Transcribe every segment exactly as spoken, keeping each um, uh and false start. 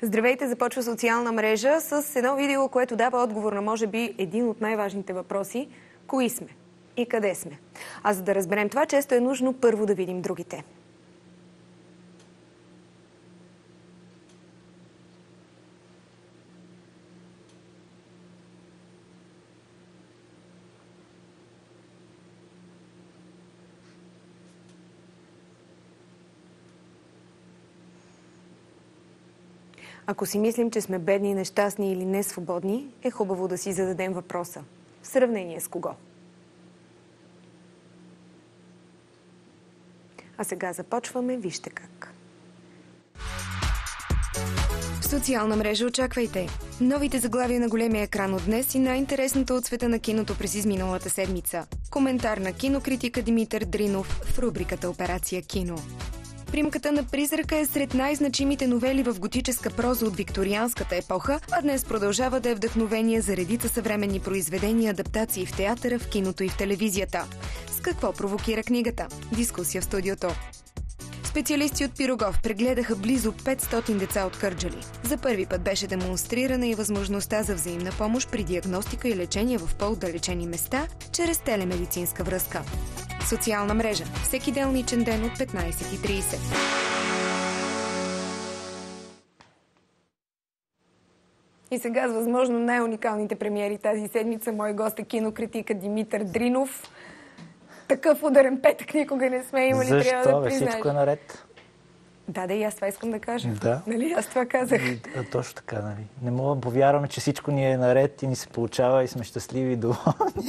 Здравейте, започва социална мрежа с едно видео, което дава отговор на може би един от най-важните въпроси. Кои сме и къде сме? А за да разберем това, често е нужно първо да видим другите. Ако си мислим, че сме бедни, нещастни или несвободни, е хубаво да си зададем въпроса. В сравнение с кого? А сега започваме, вижте как. В социална мрежа очаквайте новите заглавия на големия екран от днес и най-интересното от света на киното през изминалата седмица. Коментар на кинокритика Димитър Дринов в рубриката Операция Кино. Примката на призрака е сред най-значимите новели в готическа проза от викторианската епоха, а днес продължава да е вдъхновение за редица съвременни произведения, адаптации в театъра, в киното и в телевизията. С какво провокира книгата? Дискусия в студиото. Специалисти от Пирогов прегледаха близо петстотин деца от Кърджали. За първи път беше демонстрирана и възможността за взаимна помощ при диагностика и лечение в по-отдалечени места чрез телемедицинска връзка. Социална мрежа. Всеки делничен ден от петнайсет и трийсет. И сега с възможно най-уникалните премиери тази седмица. Мой гост е кинокритика Димитър Дринов. Такъв ударен петък никога не сме имали, Защо, трябва да бе, признаеш. всичко е наред. Да, да, и аз това искам да кажа. Да. Нали, аз това казах. И, а, точно така, нали. Не мога да повярваме, че всичко ни е наред и ни се получава и сме щастливи и доволни.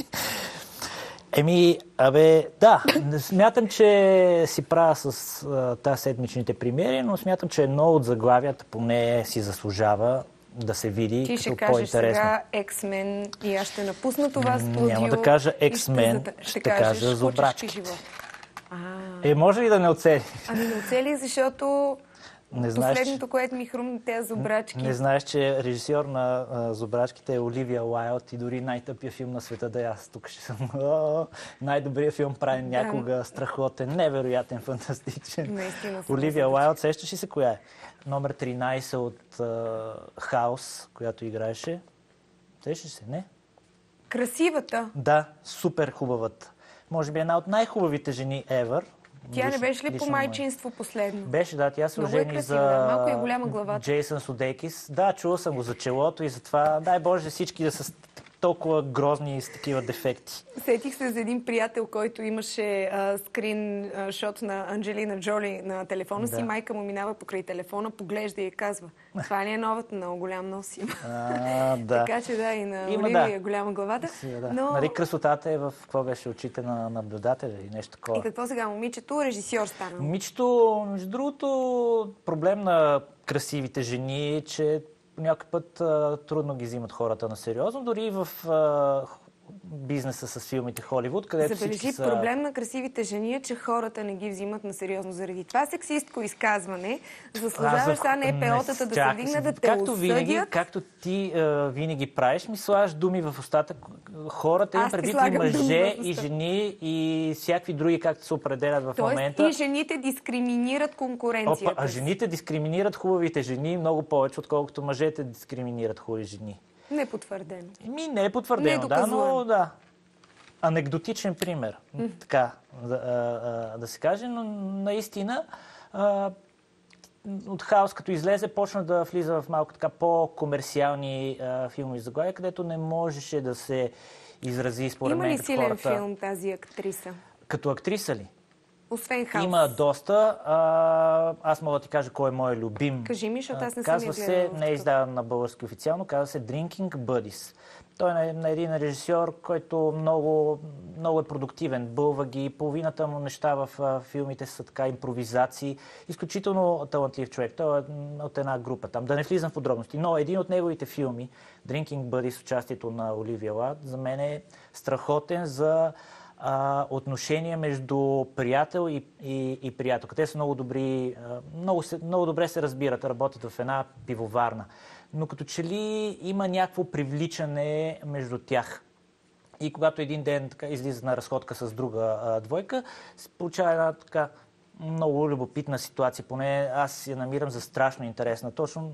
Еми, абе, да, смятам, че си правя с а, тази седмичните премиери, но смятам, че едно от заглавията поне си заслужава да се види Ти като ще кажеш по-интересно. сега X-Men и аз ще напусна това студио. Няма да кажа X-Men, ще, ще кажеш, кажа Зубрачки. А, Е, може ли да не оцели? ами не оцели, защото Не знаеш, последното, което ми хрумна, тези Зубрачки. Не знаеш, че режисьор на а, Зубрачките е Оливия Уайлд и дори най-тъпия филм на света да е аз тук ще съм. Най-добрият филм правен някога, да. Страхотен, невероятен, фантастичен. Наистина. Оливия Уайлд, сещаш ли се коя е? Номер тринайсет от а, Хаус, която играеше. Сещаш се, не? Красивата. Да, супер хубавата. Може би една от най-хубавите жени ever. Тя Лично, не беше ли по лично майчинство последно? Беше, да. Тя се Много е ожени красива, за да. Малко е голяма главата. Джейсън Судейкис. Да, чувал съм го за челото и затова дай Боже всички да са толкова грозни и с такива дефекти. Сетих се за един приятел, който имаше а, скрин а, шот на Анджелина Джоли на телефона си. Да. Майка му минава покрай телефона, поглежда и казва: това ли е новата? Много голям нос има. А, да. Така че да, и на Има, Оливия да. е голяма главата. Да. Но... Нали красотата е в какво беше очите на наблюдателя и нещо такова. И какво сега? Момичето режисьор стана. Момичето, между другото, проблем на красивите жени е, че по някой път а, трудно ги взимат хората на сериозно, дори и в а, бизнеса с филмите Холивуд, където Забележи, всички са... проблем на красивите жени е, че хората не ги взимат на сериозно. Заради това сексистко изказване заслужаваш сега Н П О-тата да се вдигнат да те както осъдят. Винаги, както ти а, винаги правиш, ми слагаш думи в устата. Хората им предвид и мъже, и жени, и всякакви други, както се определят в Тоест, момента. и жените дискриминират конкуренцията. Опа, а жените дискриминират хубавите жени много повече, отколкото мъжете дискриминират хубави жени. Не е потвърдено. Ми, не е потвърдено, да, но да. Анекдотичен пример, mm. така да, а, да се каже, но наистина а, от Хаус, като излезе, почна да влиза в малко така по-комерциални а, филми заглавия, където не можеше да се изрази според Има мен. ли силен хората... филм тази актриса? Като актриса ли? Освен Хаус. Има доста. А, аз мога да ти кажа кой е мой любим. Кажи ми, защото аз не съм Казва я се, гледала. не е издаван на български официално, казва се Drinking Buddies. Той е на един режисьор, който много, много е продуктивен. Бълва ги, половината му неща в а, филмите са така импровизации. Изключително талантлив човек. Той е от една група там. Да не влизам в подробности. Но един от неговите филми, Drinking Buddies с участието на Оливия Уайлд, за мен е страхотен за а, отношения между приятел и, и, и приятелка. Те са много добри, а, много, се, много добре се разбират, работят в една пивоварна. Но като че ли има някакво привличане между тях. И когато един ден така излиза на разходка с друга а, двойка, се получава една така много любопитна ситуация. Поне аз я намирам за страшно интересна. Точно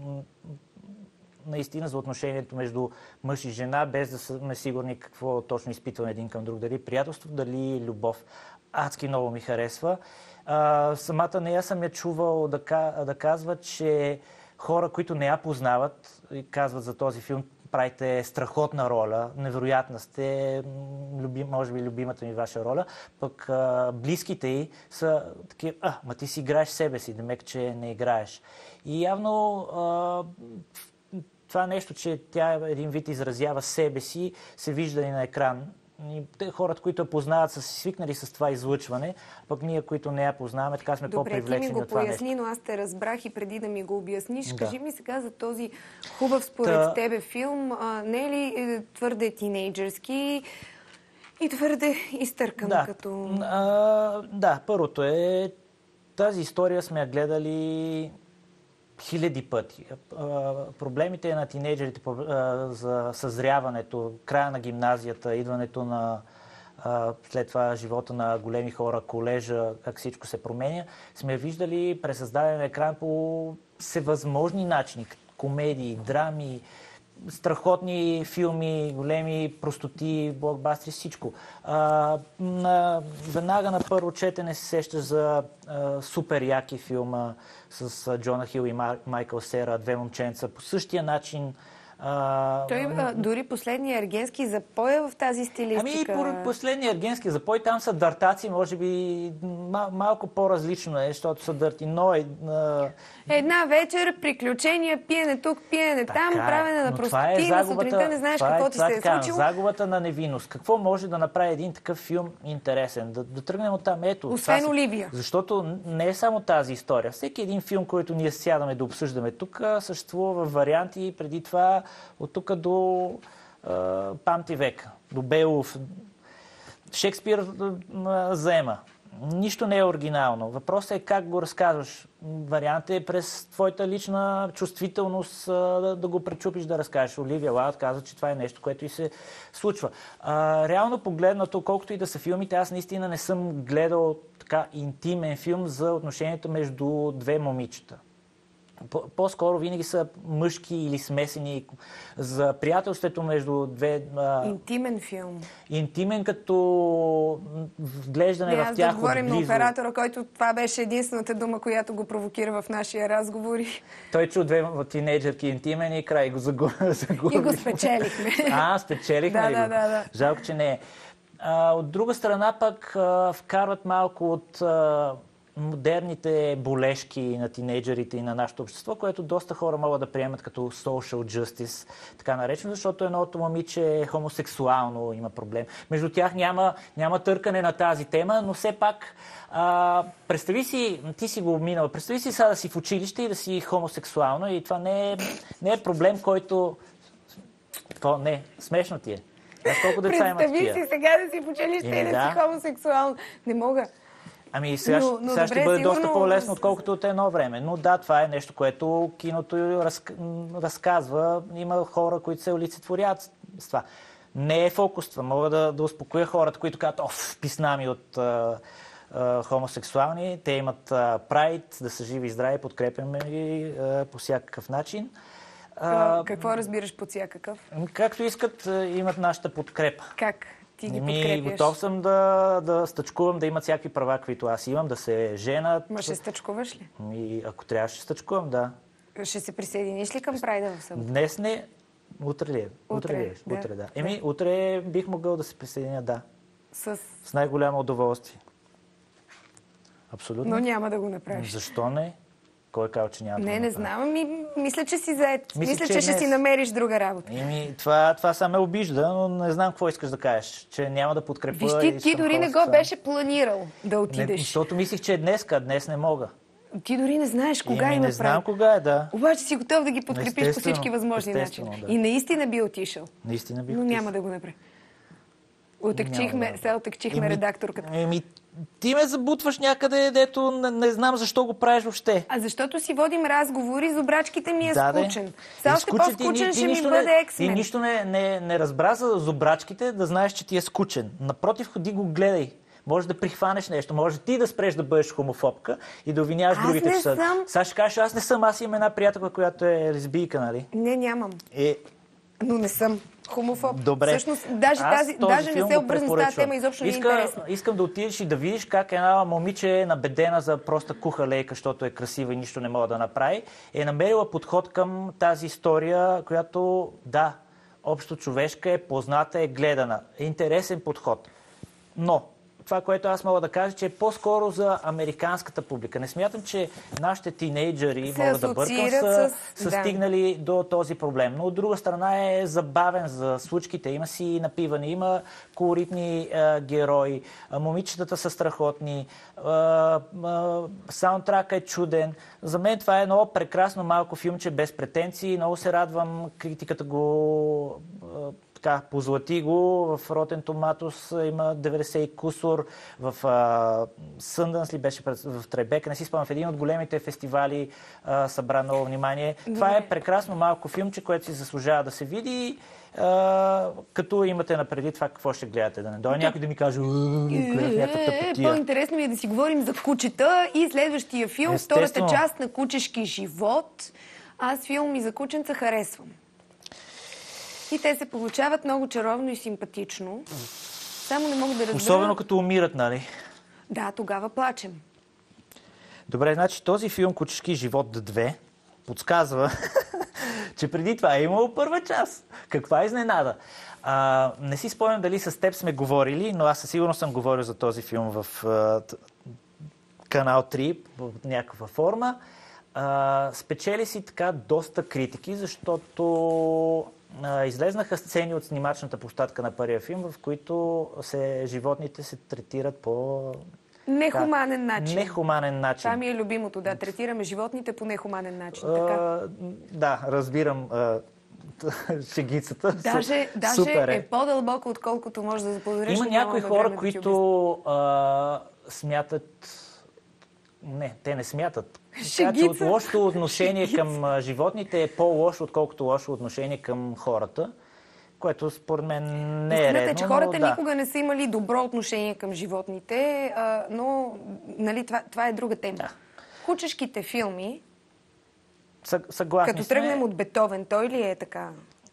наистина за отношението между мъж и жена, без да сме сигурни какво точно изпитваме един към друг. Дали приятелство, дали любов. Адски много ми харесва. А, самата нея съм я чувал да, да казва, че хора, които не я познават, казват за този филм, правите страхотна роля, невероятна сте, любим, може би любимата ми ваша роля, пък а, близките й са такива, а, ма ти си играеш себе си, демек, че не играеш. И явно а, това нещо, че тя един вид изразява себе си, се вижда и на екран. И те, хората, които я познават, са си свикнали с това излъчване, пък ние, които не я познаваме, така сме по-привлечени на това нещо. Добре, ти ми го поясни, но аз те разбрах и преди да ми го обясниш. Да. Кажи ми сега за този хубав според Та... тебе филм. А, не е ли твърде тинейджърски и твърде изтъркан? Да. Като... А, да, първото е, тази история сме я гледали хиляди пъти. Проблемите на тинейджерите за съзряването, края на гимназията, идването на след това живота на големи хора, колежа, как всичко се променя, сме виждали през създаден екран по всевъзможни начини. Комедии, драми, страхотни филми, големи простоти, блокбастери, всичко. А, на, веднага на първо четене се сеща за а, супер яки филма с а, Джона Хил и Мар, Майкъл Сера, две момченца. По същия начин... А, Той а, дори последния ергенски запой в тази стилистика. Ами и последния ергенски запой, там са дъртаци, може би мал, малко по-различно е, защото са дърти, но е... А... Една вечер, приключения, пиене тук, пиене там, така, правене на простоти, на сутринта не знаеш какво е, ти се е така, случило. Загубата на невинност. Какво може да направи един такъв филм интересен? Да, да тръгнем от там. Ето, освен си... Оливия. Защото не е само тази история. Всеки един филм, който ние сядаме да обсъждаме тук, съществува в варианти преди това от тук до а, памти века, до Бейлов. Шекспир а, заема. Нищо не е оригинално. Въпросът е как го разказваш. Вариантът е през твоята лична чувствителност а, да, да го пречупиш да разкажеш. Оливия Уайлд каза, че това е нещо, което и се случва. А, реално погледнато, колкото и да са филмите, аз наистина не съм гледал така интимен филм за отношението между две момичета. По-скоро винаги са мъжки или смесени. За приятелството между две... А... Интимен филм. Интимен като вглеждане в тях отблизо. Да говорим на оператора, който това беше единствената дума, която го провокира в нашия разговор. Той чу две тинейджърки интимен и край го загуби. И го спечелихме. А, спечелихме да, го. Да, да, да. Жалко, че не е. А, от друга страна пък а, вкарват малко от... А, модерните болешки на тинейджерите и на нашето общество, което доста хора могат да приемат като social justice, така наречено, защото едното момиче е хомосексуално, има проблем. Между тях няма, няма търкане на тази тема, но все пак а, представи си, ти си го минал, представи си сега да си в училище и да си хомосексуално и това не е, не е проблем, който... То, не, смешно ти е. Колко деца имат представи тия? си сега да си в училище и, и да, да си хомосексуално. Не мога. Ами сега, но, но, сега добре, ще бъде сигурно... доста по-лесно, отколкото от едно време. Но да, това е нещо, което киното раз... разказва. Има хора, които се олицетворят с това. Не е фокус това. Мога да, да успокоя хората, които казват, оф, писна ми от а, а, хомосексуални. Те имат прайд, да са живи и здрави, подкрепяме ги а, по всякакъв начин. А, Какво разбираш под всякакъв? Както искат, имат нашата подкрепа. Как? Ти ги Ми, подкрепяш? Готов съм да, да стъчкувам, да имат всякакви права, които аз имам, да се женат. Ма ще стъчкуваш ли? Ми, ако трябва, ще стъчкувам, да. Ще се присъединиш ли към прайда в събота? Днес не. Утре ли е? Утре, утре ли е? да. Утре, да. Еми, утре бих могъл да се присъединя, да. С? С най-голямо удоволствие. Абсолютно. Но няма да го направиш. Защо не? Кой казва, че няма не, да Не, не знам. Ми, мисля, че си заед. Мисля, мисля, че, че ще днес... си намериш друга работа. Еми, това, това са ме обижда, но не знам какво искаш да кажеш. Че няма да подкрепя. Виж, ти, ти дори не го беше планирал да отидеш. Не, защото мислих, че е днеска. Днес не мога. Ти дори не знаеш кога Еми, има не знам прави. кога е, да. Обаче си готов да ги подкрепиш по всички възможни начини. Да. Да. И наистина би отишъл. Наистина би Но отишъл. няма да го направи. Отекчихме, да. се отекчихме редакторката. Еми, ти ме забутваш някъде, дето не, не знам защо го правиш въобще. А защото си водим разговори, за обрачките ми е да, скучен. Сега още по-скучен ще ми бъде не, Ексмен. Ти нищо не, не, не разбра за зубрачките, да знаеш, че ти е скучен. Напротив, ходи го гледай. Може да прихванеш нещо, може ти да спреш да бъдеш хомофобка и да обвиняваш Аз другите, не че са. съм. Сега ще кажеш, аз не съм, аз имам една приятелка, която е лесбийка, нали? Не, нямам. Е, Но не съм хомофоб. добре. Всъщност, даже, Аз тази, този даже не филм се го обвързвам с тази препоръчвам. тема, изобщо не е Иска, интересна. Искам да отидеш и да видиш как една момиче е набедена за проста куха лейка, защото е красива и нищо не мога да направи, е намерила подход към тази история, която, да, общо човешка е, позната е, гледана. Е интересен подход. Но това, което аз мога да кажа, че е по-скоро за американската публика. Не смятам, че нашите тинейджъри, се мога да бъркам, са, с... са да. стигнали до този проблем. Но от друга страна е забавен за случките. Има си напиване, има колоритни е, герои, а, момичетата са страхотни, а, а, саундтрака е чуден. За мен това е едно прекрасно малко филмче без претенции. Много се радвам, критиката го... А, така, позлати го, в Rotten Tomatoes има деветдесет и кусор, в Sundance ли беше, в Трайбека, не си спомням, в един от големите фестивали а, събра много внимание. Добре. Това е прекрасно малко филмче, което си заслужава да се види, а, като имате напреди това какво ще гледате. Да не дойде някой да ми каже, гледах някаква тъпотия. По-интересно ми е да си говорим за кучета и следващия филм, Естествено. втората част на Кучешки живот. Аз филми за кученца харесвам. И те се получават много чаровно и симпатично. Само не мога да разбера... Особено като умират, нали? Да, тогава плачем. Добре, значи този филм Кучешки живот две подсказва, че преди това е имало първа част. Каква изненада! А, не си спомням дали с теб сме говорили, но аз със сигурност съм говорил за този филм в а, канал три в някаква форма. А, спечели си така доста критики, защото а, излезнаха сцени от снимачната площадка на първия филм, в които се, животните се третират по... Нехуманен начин. Нехуманен начин. Това ми е любимото, да. Третираме животните по нехуманен начин. А, Така. да, разбирам а, шегицата. Даже, даже Супер е. е по-дълбоко, отколкото може да заподозреш. Има някои хора, които а, смятат... Не, те не смятат. Така че от лошото отношение Шегица. към а, животните е по-лошо, отколкото лошо отношение към хората, което според мен не е Истината редно. е, че хората но, да. никога не са имали добро отношение към животните, а, но нали, това, това е друга тема. Да. Кучешките филми, Съгласни като сме. тръгнем от Бетовен, той ли е така?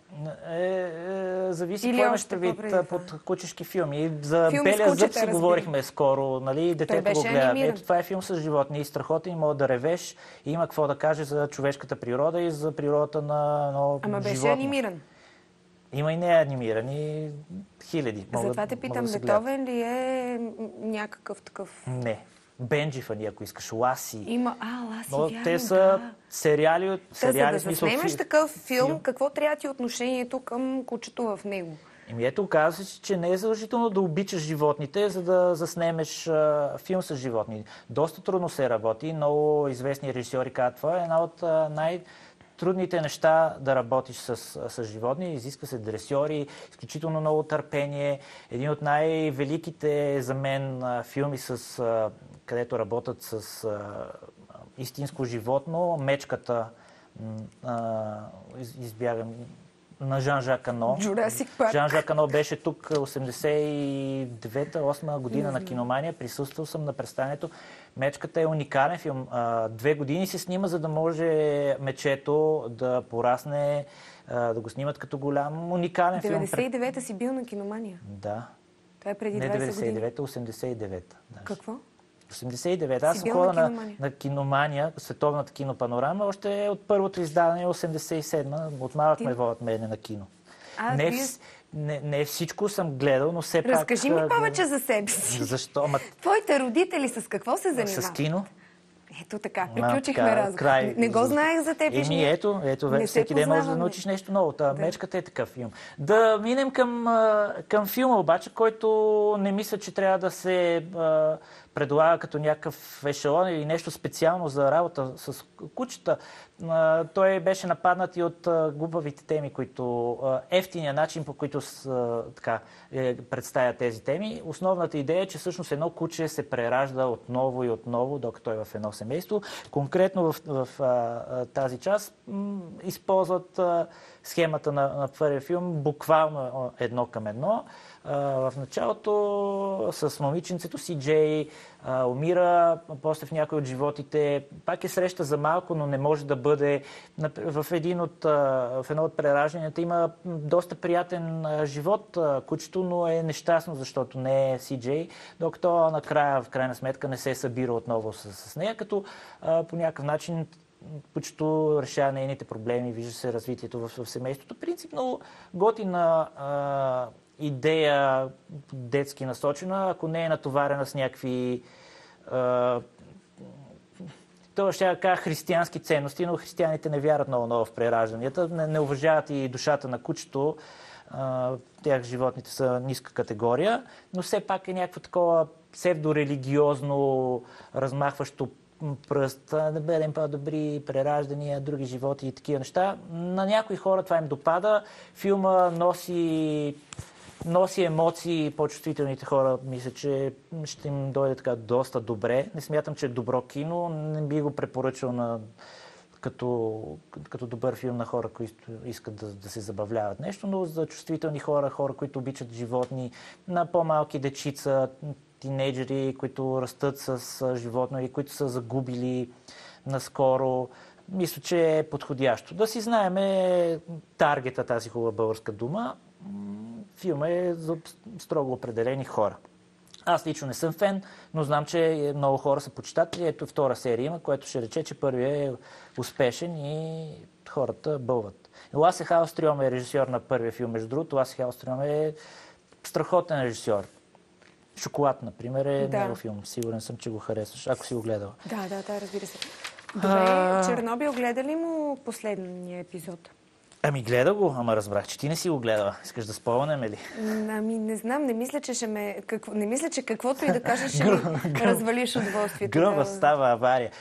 Е, е, зависи Или какво имаш още предвид по-преди под това? кучешки филми. За Филм с Белия зъб кучета, си разбира. говорихме скоро, нали? Детето беше го гледа. анимиран. Ето, това е филм с животни и страхотен, и мога да ревеш. И има какво да каже за човешката природа и за природата на едно Ама беше животно. анимиран. Има и неанимирани хиляди. Могат, Затова те питам, да се гледат. Бетовен ли е някакъв такъв? Не. Бенджифани, ако искаш, Ласи. Има, а, Ласи, Но вярно, те са да. сериали, Та, сериали за да смисъл, заснемеш фи- такъв филм, филм. какво трябва ти отношението към кучето в него? Еми ето, казва се, че не е задължително да обичаш животните, за да заснемеш а, филм с животни. Доста трудно се работи. Много известни режисьори казват, това е една от а, най-трудните неща да работиш с, с животни. Изиска се дресьори, изключително много търпение. Един от най-великите за мен а, филми, с, а, където работят с а, истинско животно, Мечката, м, а, из, избягам, на Жан-Жак Ано. Jurassic Park. Жан-Жак Ано беше тук осемдесет и девета осма година на Киномания. Присъствал съм на представянето. Мечката е уникален филм. А, две години се снима, за да може мечето да порасне, а, да го снимат като голям. Уникален филм. деветдесет и девета си бил на Киномания. Да. Това е преди Не двайсет деветдесет и години. девета, осемдесет и девета. даже. Какво? осемдесет и девета. Аз Си съм бил ходил на на, Киномания. на Киномания, световната кинопанорама, още от първото издаване, осемдесет и седма. От малък Ти- ме водят мене на кино. А, не, вие- вс- не, не всичко съм гледал, но все пак... Разкажи ми а, повече за себе си. Защо? Ама, Твоите родители с какво се занимават? с кино? Ето така, А, приключихме така, разговор. край. Не го знаех за теб. Еми Жени. ето, ето Не вече се всеки ден можеш да познаваме. научиш нещо ново. Та, Да. Мечката е такъв филм. Да минем към, а, към филма обаче, който не мисля, че трябва да се а, предлага като някакъв ешелон или нещо специално за работа с кучета. А, той беше нападнат и от а, глупавите теми, които а, ефтиния начин, по който с, а, така, е, представя тези теми. Основната идея е, че всъщност едно куче се преражда отново и отново, докато е в едно семейство. Конкретно в, в а, а, тази част м, използват а, схемата на, на първия филм, буквално едно към едно. В началото с момиченцето си Джей умира, после в някой от животите пак е среща за малко, но не може да бъде. В, един от, в едно от преражданията има доста приятен живот кучето, но е нещастно, защото не е Си Джей, докато накрая, в крайна сметка, не се събира отново с, с нея, като по някакъв начин кучето решава нейните проблеми, вижда се развитието в, в семейството. Принципно готина а, идея, детски насочена, ако не е натоварена с някакви а, това ще кажа християнски ценности, но християните не вярват много-много в преражданията, не, не уважават и душата на кучето. А, тях животните са ниска категория, но все пак е някакво такова псевдорелигиозно, размахващо пръст, да бъдем по-добри, прераждания, други животи и такива неща. На някои хора това им допада. Филма носи, носи емоции, по-чувствителните хора мисля, че ще им дойде така доста добре. Не смятам, че е добро кино, не би го препоръчал на, като, като добър филм на хора, които искат да, да се забавляват нещо, но за чувствителни хора, хора, които обичат животни, на по-малки дечица, тинейджери, които растат с животно и които са загубили наскоро. Мисля, че е подходящо. Да си знаеме таргета, тази хубава българска дума. Филма е за строго определени хора. Аз лично не съм фен, но знам, че много хора са почитатели. Ето втора серия има, което ще рече, че първият е успешен и хората бълват. Ласе Халстрьом е режисьор на първия филм. Между другото, Ласе Халстрьом е страхотен режисьор. Шоколад, например, е да. Много филм. Сигурен съм, че го харесваш, ако си го гледала. Да, да, да, разбира се. Добре, а... Чернобил гледа ли му последния епизод? Ами гледа го, ама разбрах, че ти не си го гледала. Искаш да спомнем ли? Ами не знам, не мисля, че ще ме... Какво... Не мисля, че каквото и да кажеш, ще ми развалиш удоволствието. Гръба да... става авария.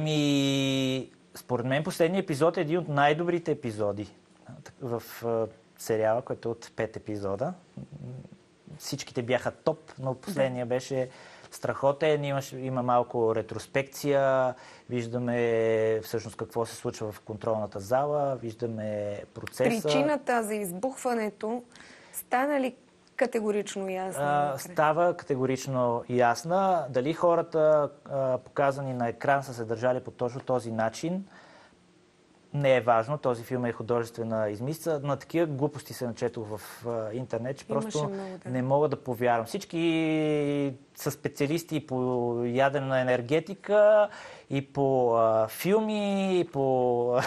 Еми, според мен последният епизод е един от най-добрите епизоди в сериала, който е от пет епизода. Всичките бяха топ, но последния беше страхотен. Имаш, има малко ретроспекция, виждаме всъщност какво се случва в контролната зала, виждаме процеса. Причината за избухването стана ли категорично ясна? А, става категорично ясна. Дали хората, а, показани на екран, са се държали по точно този начин, не е важно. Този филм е художествена измисъл. На такива глупости се начетох в а, интернет, че просто много, да. Не мога да повярвам. Всички са специалисти по ядрена енергетика и по а, филми, и по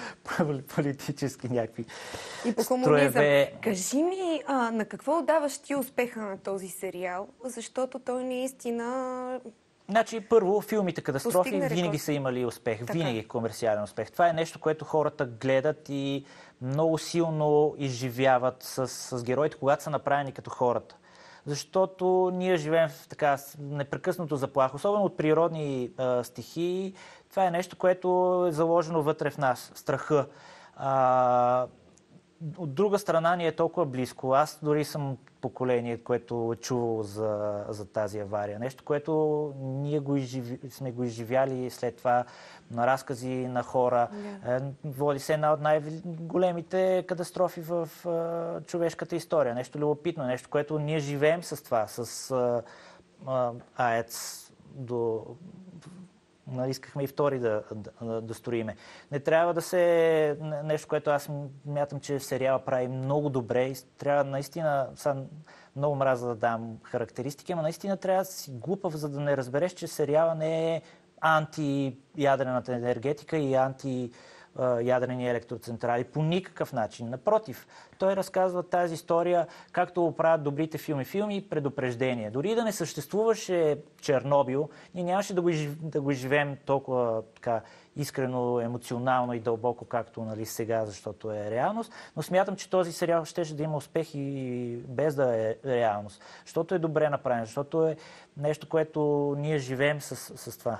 политически някакви и по комунизъм. Кажи ми, а, на какво отдаваш ти успеха на този сериал? Защото той наистина... Значи, първо, филмите катастрофи винаги са имали успех. Така. Винаги комерциален успех. Това е нещо, което хората гледат и много силно изживяват с, с героите, когато са направени като хората. Защото ние живеем в така непрекъснато заплаха, особено от природни а, стихии. Това е нещо, което е заложено вътре в нас. Страха. А, от друга страна ни е толкова близко. Аз дори съм поколение, което е чувало за, за тази авария. Нещо, което ние го изживи, сме го изживяли след това на разкази на хора. Yeah. Води се една от най-големите катастрофи в а, човешката история. Нещо любопитно, нещо, което ние живеем с това, с а, а, АЕЦ до... Искахме и втори да, да, да строиме. Не трябва да се... Нещо, което аз мятам, че сериала прави много добре. Трябва наистина... Са, много мраза да дам характеристики, но наистина трябва да си глупав, за да не разбереш, че сериала не е анти-ядрената енергетика и анти- ядрени електроцентрали по никакъв начин. Напротив, той разказва тази история, както го правят добрите филми. Филми и предупреждения. Дори да не съществуваше Чернобил, ние нямаше да го, да го изживеем толкова така искрено, емоционално и дълбоко, както нали, сега, защото е реалност. Но смятам, че този сериал щеше да има успех и без да е реалност. Защото е добре направен, защото е нещо, което ние живеем с, с това.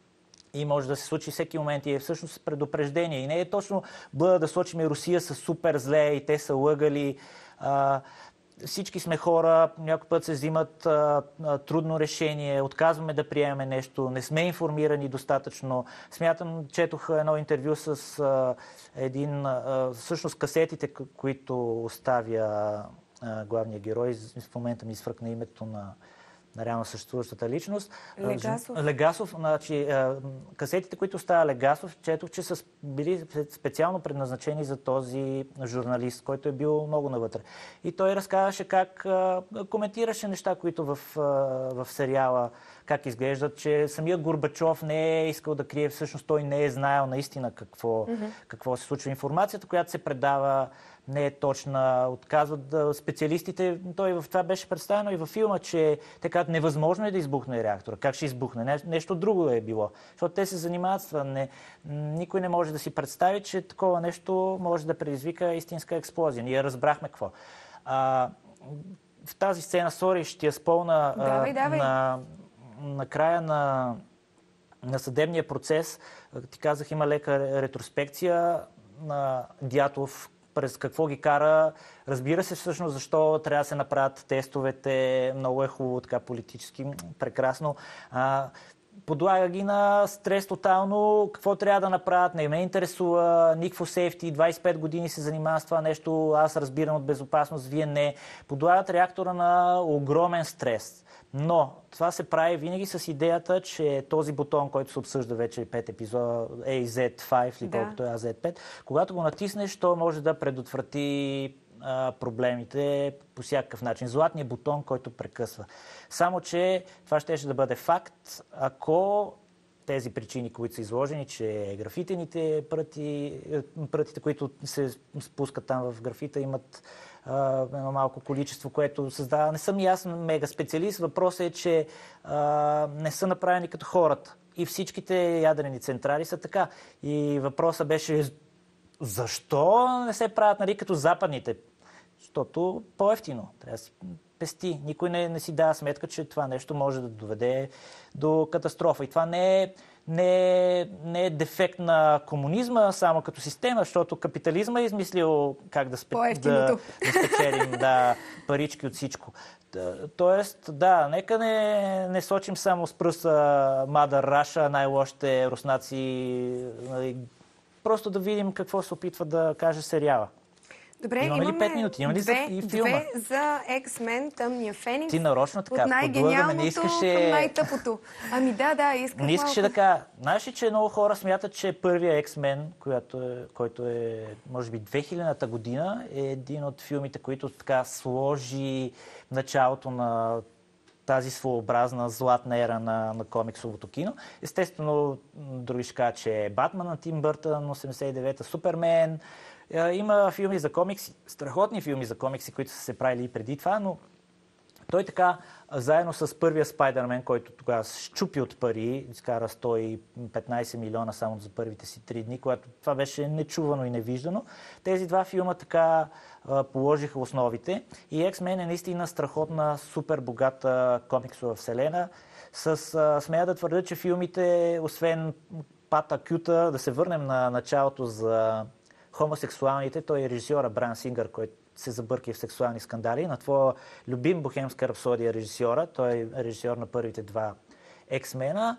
И може да се случи всеки момент и е всъщност предупреждение. И не е точно бъда да сочим Русия са супер зле и те са лъгали. А, всички сме хора, някой път се взимат а, а, трудно решение, отказваме да приемем нещо, не сме информирани достатъчно. Смятам, четох едно интервю с а, един, а, всъщност касетите, които оставя а, главния герой, в момента ми изфръкна името на на реално съществуващата личност. Легасов. Легасов, значи, касетите, които става Легасов, четох, че са били специално предназначени за този журналист, който е бил много навътре. И той разказваше как коментираше неща, които в, в сериала как изглеждат, че самия Горбачов не е искал да крие, всъщност той не е знаел наистина какво, mm-hmm. какво се случва. Информацията, която се предава, не е точна, отказват да специалистите. Той в това беше представено и във филма, че те казват, невъзможно е да избухне реактора. Как ще избухне? Не, нещо друго е било. Защото те се занимават с това. Не, никой не може да си представи, че такова нещо може да предизвика истинска експлозия. Ние разбрахме какво. А, в тази сцена, сори, ще я спълна давай, давай. на, на края на, на съдебния процес. Ти казах, има лека ретроспекция на Дятов, през какво ги кара. Разбира се всъщност защо трябва да се направят тестовете. Много е хубаво, така политически, прекрасно. А, подлага ги на стрес тотално. Какво трябва да направят? Не ме интересува. Никакво сейфти. двайсет и пет години се занимава с това нещо. Аз разбирам от безопасност. Вие не. Подлагат реактора на огромен стрес. Но това се прави винаги с идеята, че този бутон, който се обсъжда вече пет епизода, ей зет пет или колкото е а зет пет, когато го натиснеш, то може да предотврати а, проблемите по всякакъв начин. Златният бутон, който прекъсва. Само, че това ще да бъде факт, ако тези причини, които са изложени, че графитените пръти, прътите, които се спускат там в графита, имат Uh, едно малко количество, което създава. Не съм и аз мега специалист. Въпросът е, че uh, не са направени като хората. И всичките ядрени централи са така. И въпросът беше защо не се правят, нали, като западните? Защото по-ефтино. Трябва да се пести. Никой не, не си дава сметка, че това нещо може да доведе до катастрофа. И това не е Не, не е дефект на комунизма само като система, защото капитализма е измислил как да, спе, да, да спечелим да, парички от всичко. Тоест, да, нека не, не сочим само с пръста Мадър Раша, най-лошите руснаци. Просто да видим какво се опитва да каже сериала. Добре, имаме ли пет минути? Имаме ли две, и филма? Две за X-Men, Тъмния Феникс. Ти нарочно така, от най-гениалното не искаше... към най-тъпото. Ами да, да, исках Не искаше малко... да кажа. Знаеш ли, че много хора смятат, че първия X-Men, който е, който е, може би, две хилядната година, е един от филмите, които така сложи началото на тази своеобразна златна ера на, на комиксовото кино. Естествено, други ще кажат, че е Батман на Тим Бъртън, осемдесет и девета, Супермен. Има филми за комикси, страхотни филми за комикси, които са се правили и преди това, но той така, заедно с първия Спайдърмен, който тогава се щупи от пари, изкара сто и петнайсет милиона само за първите си три дни, когато това беше нечувано и невиждано. Тези два филма така а, положиха основите и X-Men е наистина страхотна, супер богата комиксова вселена. С, а, смея да твърдя, че филмите, освен Пата Кюта, да се върнем на началото за хомосексуалните, той е режисьора Брайан Сингър, който се забърки в сексуални скандали. На твоя любим Бохемска рапсодия режисьора, той е режисьор на първите два X-Men-а.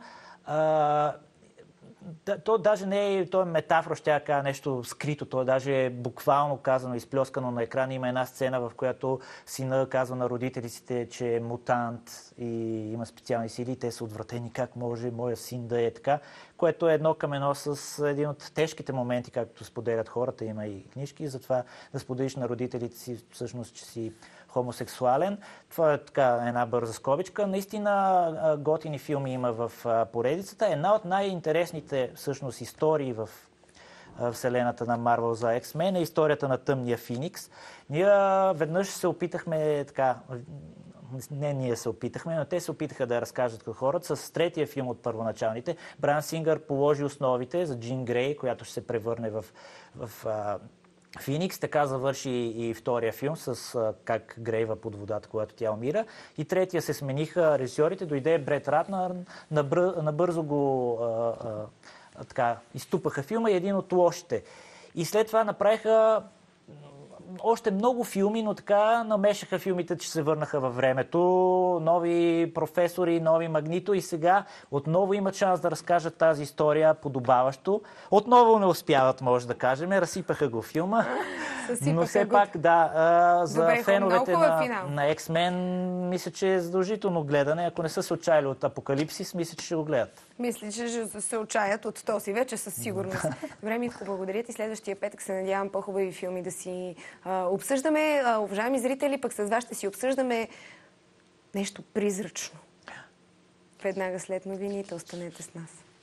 Да, то даже не е, то е метафора, ще я кажа нещо скрито, то е даже буквално казано, изплескано на екрана. Има една сцена, в която сина казва на родителите, че е мутант и има специални сили и те са отвратени, как може моя син да е така, което е едно към едно с един от тежките моменти, както споделят хората, има и книжки, затова да споделиш на родителите си всъщност, че си хомосексуален. Това е така една бърза скобичка. Наистина готини филми има в поредицата. Една от най-интересните всъщност истории в вселената на Марвел за X-Men е историята на Тъмния Феникс. Ние веднъж се опитахме така, не ние се опитахме, но те се опитаха да я разкажат като хората. С третия филм от първоначалните Брайан Сингър положи основите за Джин Грей, която ще се превърне в, в Феникс. Така завърши и втория филм с а, как грейва под водата, когато тя умира. И третия се смениха режисьорите. Дойде Брет Ратнър, набър, набързо го а, а, така, изтупаха филма и един от лошите. И след това направиха още много филми, но така намешаха филмите, че се върнаха във времето. Нови професори, нови Магнито и сега отново имат шанс да разкажат тази история подобаващо. Отново не успяват, може да кажем. Разсипаха го филма. Но все пак, да, а, за Добре, феновете на, на X-Men мисля, че е задължително гледане. Ако не са се отчаяли от Апокалипсис, мисля, че ще го гледат. Мисля, че ще се отчаят от този вече със сигурност. Добре, Митко, благодаря ти. Следващия петък се надявам по-хубави филми да си а, обсъждаме. А, уважаеми зрители, пък с вас ще си обсъждаме нещо призрачно. Веднага след новините останете с нас.